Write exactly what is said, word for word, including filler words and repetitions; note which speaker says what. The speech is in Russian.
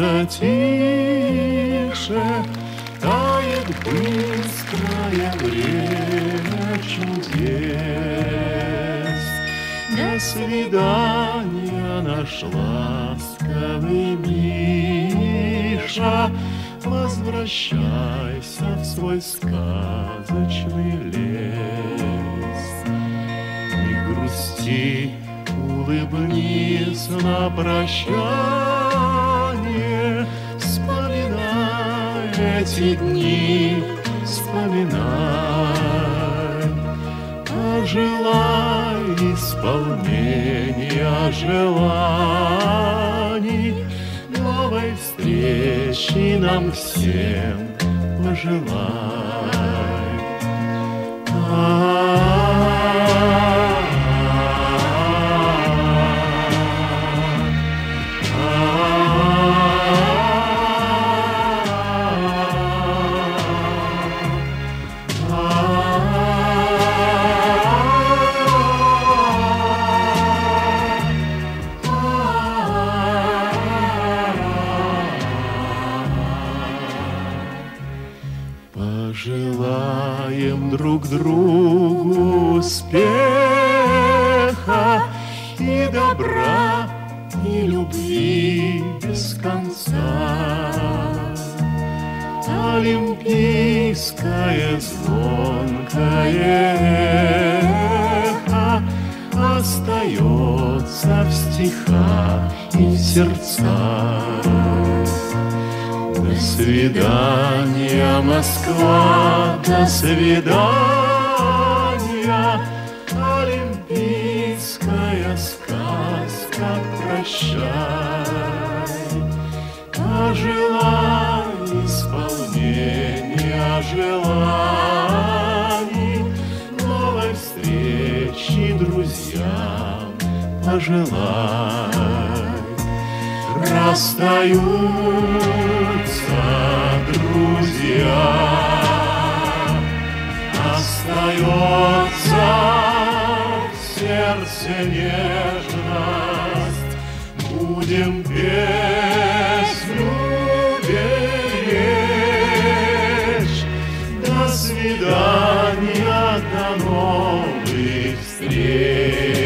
Speaker 1: становится тише, тает быстрое время чудес. До свидания, наш ласковый Миша, возвращайся в свой сказочный лес. Не грусти, улыбнись на прощание, вспоминай эти дни, вспоминай. Пожелай исполнения желаний, новой встречи нам всем пожелай. Пожелаем друг другу успеха и добра, и любви без конца. Олимпийское звонкое эхо остается в стихах и в сердцах. До свидания, Москва, до свидания, олимпийская сказка, прощай. Пожелай исполнения желаний, новой встречи друзьям пожелай. Расстаются друзья, остается в сердце нежность. Будем песню беречь. До свидания, до новых встреч.